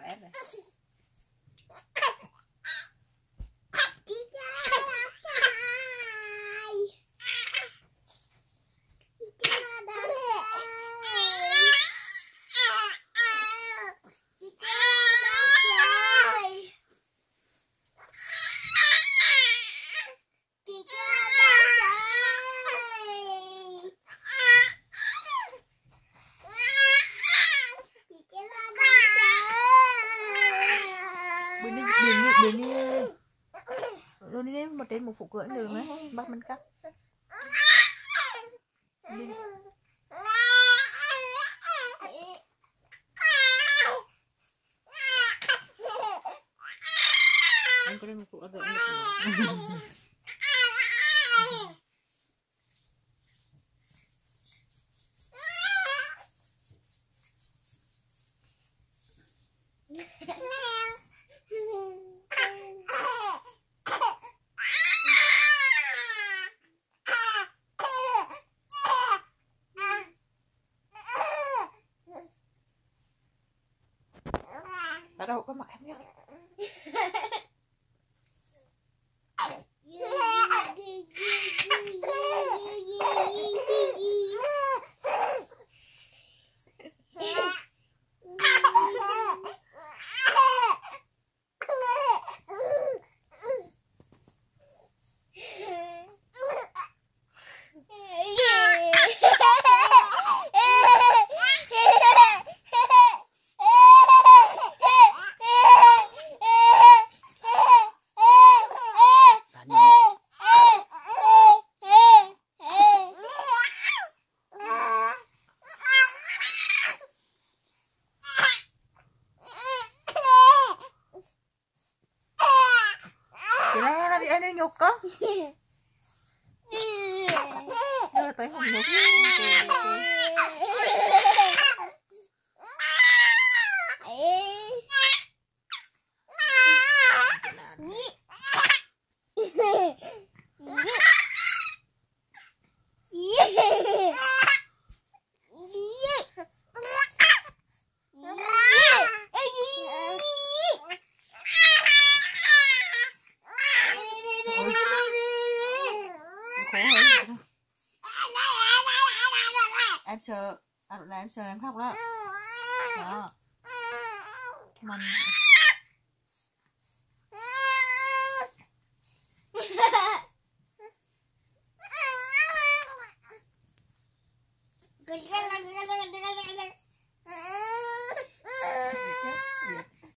ép này. Đi đến một trên một phụ cưỡi đường ấy, bắt mình cắt. Anh có đến một phụ đã gỡ được. Ở đâu có mặt em nhé. Nó nhục có. Đưa tới không nhục. Em sợ, là em sợ em khóc đó. Đó. Mình